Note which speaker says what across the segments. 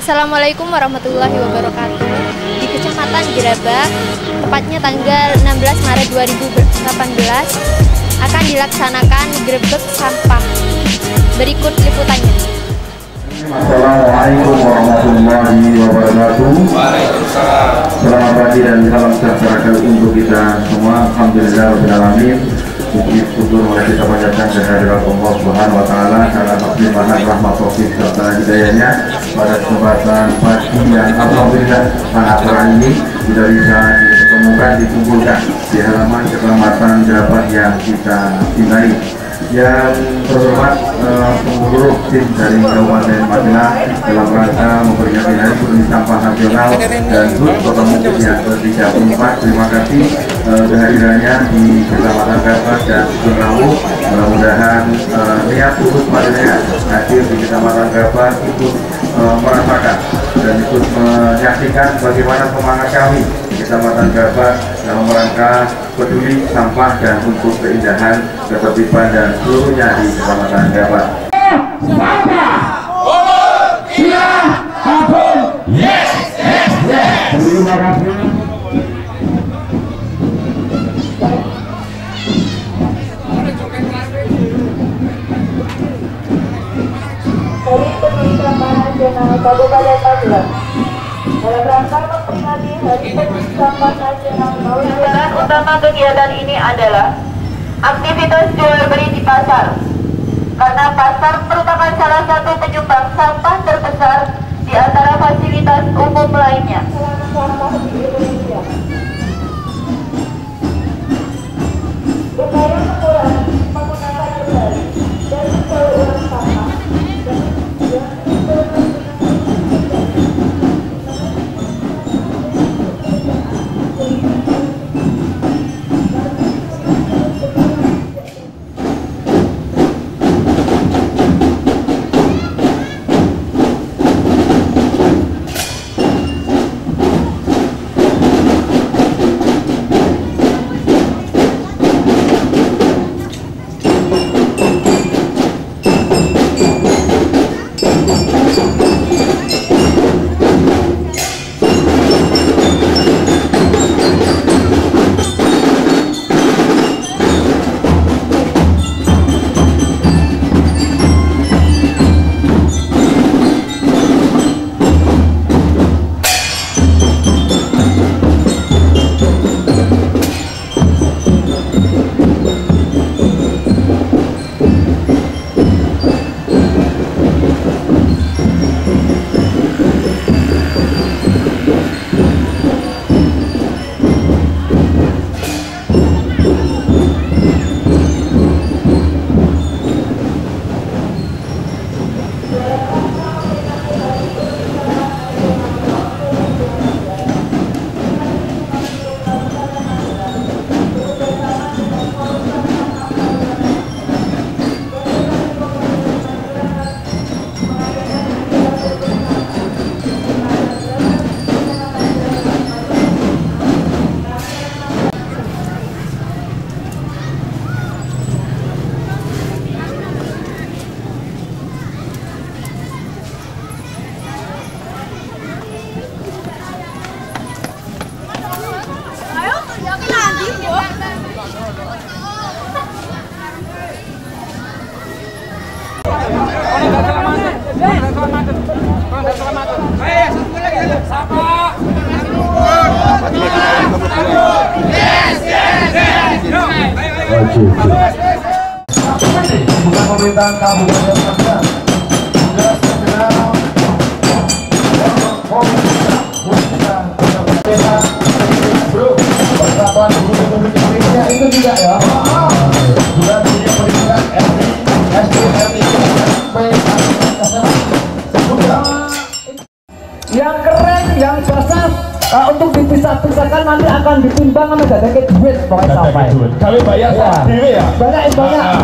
Speaker 1: Assalamualaikum warahmatullahi wabarakatuh. Di Kecamatan Gerabak, tepatnya tanggal 16 Maret 2018, akan dilaksanakan grebek sampah. Berikut liputannya.
Speaker 2: Assalamualaikum warahmatullahi wabarakatuh. Selamat pagi dan salam sejahtera untuk kita semua. Alhamdulillahirobbilalamin. Puji syukur mulai kita panjatkan kehadirat Allah Subhanahu wa taala karena limpahan rahmat taufik serta hidayahnya pada kesempatan pagi yang alhamdulillah sangat terang ini sudah bisa ditemukan, dikumpulkan di halaman Kecamatan Gerabak yang kita cintai. Yang terhormat seluruh tim dari Kabupaten Madinah dalam rangka memperingati Hari Peduli Sampah Nasional dan HUT Kota Mukti yang ke-34. Terima kasih kehadirannya di Kecamatan Gerabak dan Sunrawu. Mudah-mudahan niat tulus Madinah hadir di Kecamatan Gerabak ikut merasakan dan ikut menyaksikan bagaimana semangat kami di Kecamatan Gerabak dalam rangka peduli sampah dan untuk keindahan, ketertiban dan seluruhnya di Kecamatan Gerabak. Terima kasih.
Speaker 3: Hari Peduli Sampah Nasional Kabupaten Magelang dalam rangka memperingati Hari Peduli Sampah Nasional, sasaran utama kegiatan ini adalah aktivitas jual beli di pasar, karena pasar merupakan salah satu penyumbang sampah terbesar di antara fasilitas umum lainnya. Sampah di Indonesia. Upaya mengurangi penggunaan kembali dan mendaur ulang sampah
Speaker 2: Bukan pemerintahan Kabupaten Magelang, Tugas Nasional Persatuan Guru Republik Indonesia itu juga ya. Juga punya pendidikan SD, SMP, yang keren, yang basah. Untuk dipisah-pisahkan nanti akan ditimbang sama dadake duit pokoknya sampai. Kali bayar sendiri ya. Banyak.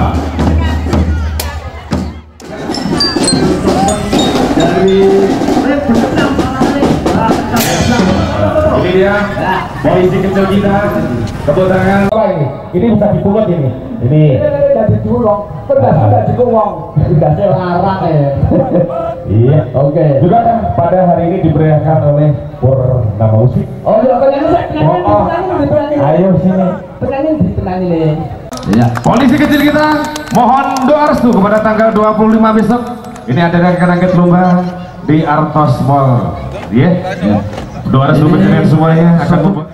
Speaker 2: Dari ini dia polisi kecil kita, tepuk tangan. Ini bisa dipungut ini.
Speaker 4: dari julong, dari kuwong, udah larang ya.
Speaker 5: Iya, oke. Juga kan pada hari ini diberiakan oleh Purnama Musik.
Speaker 4: Oh, ya penyanyi.
Speaker 5: Ayo sini.
Speaker 4: Penyanyi nih.
Speaker 5: Ya. Polisi kecil kita, mohon doa restu kepada tanggal 25 besok. Ini ada rangkaian lomba di Artos Mall. Iya. Yeah. Doa restu kecilnya semuanya akan membuat.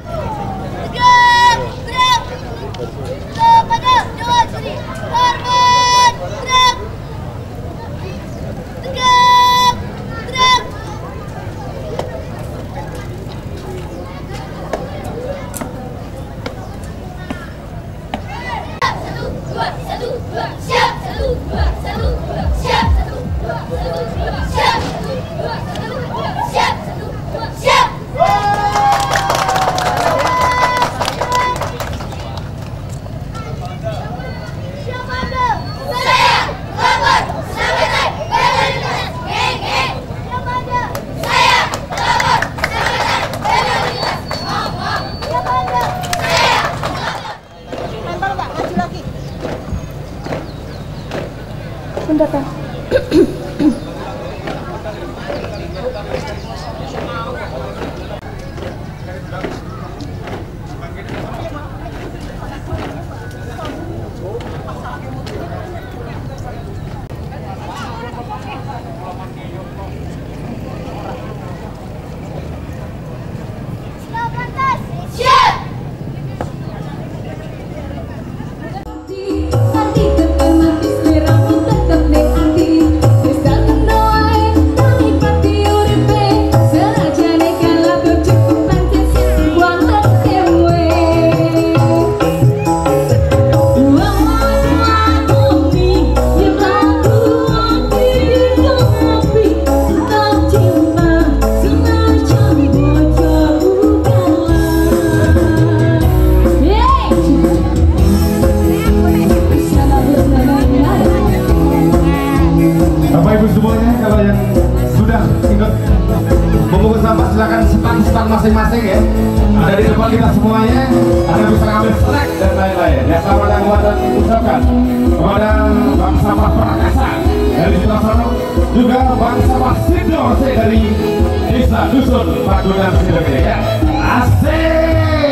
Speaker 1: Bentar, Pak.
Speaker 5: Masing-masing ya, ada di depan kita semuanya, ada bisa ngambil snack dan lain-lain. Ya, selamat yang dan ucapkan kepada Bang Sampah Prakasa dari Solo, juga Bang Sampah Sido dari Desa Dusun Padunan Sidoarjo ya. Asik.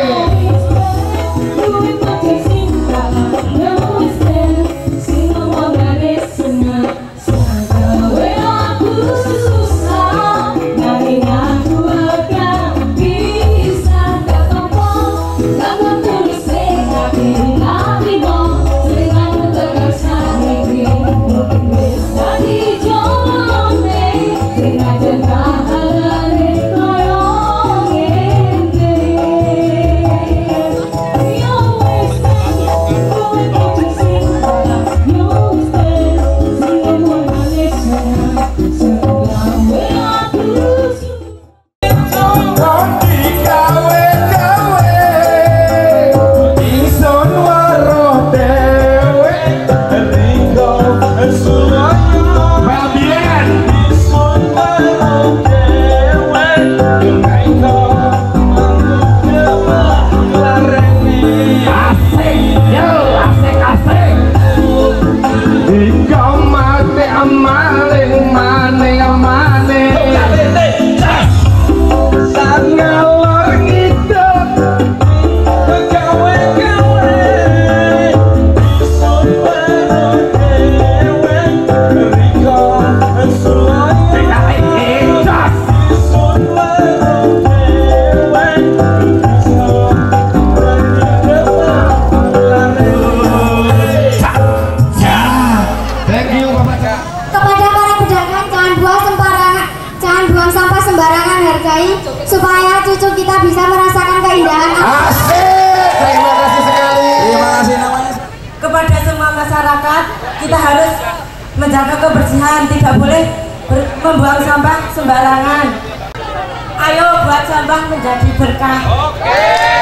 Speaker 1: Supaya cucu kita bisa merasakan keindahan.
Speaker 5: Asik, terima kasih sekali. Terima kasih namanya.
Speaker 6: Kepada semua masyarakat, kita harus menjaga kebersihan, tidak boleh membuang sampah sembarangan. Ayo buat sampah menjadi berkah.
Speaker 5: Oke.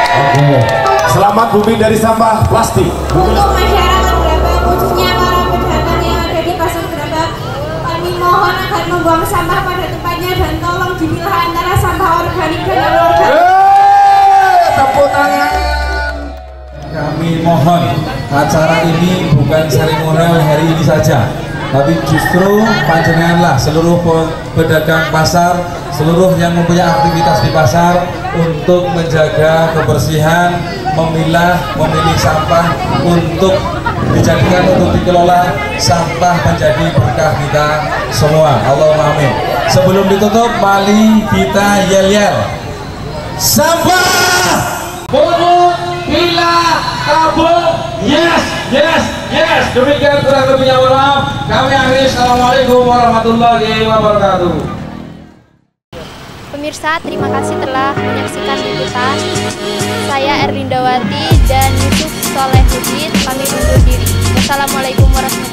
Speaker 5: Selamat bumi dari sampah plastik.
Speaker 1: Untuk masyarakat Grabak, khususnya para pedagang yang ada di pasar Grabak, kami mohon agar membuang sampah pada tempatnya dan tolong dipilah antara sampah organik dan anorganik.
Speaker 5: Tepuk tangan.
Speaker 7: Kami mohon acara ini bukan
Speaker 5: dan seremonial hari ini saja, tapi justru panjenenganlah seluruh pedagang pasar, seluruh yang mempunyai aktivitas di pasar untuk menjaga kebersihan, memilih sampah untuk dijadikan untuk dikelola, sampah menjadi berkah kita semua. Allahumma amin. Sebelum ditutup, mari kita yel-yel sampah pungut bila tabung yes yes yes. Demikian kurang lebihnya, mohon maaf. Kami akhiri. Assalamualaikum warahmatullahi wabarakatuh.
Speaker 7: Pemirsa, terima kasih telah menyaksikan liputan. Saya Erlindawati dan Yusuf Solehudin pamit undur diri. Wassalamualaikum warahmatullahi wabarakatuh.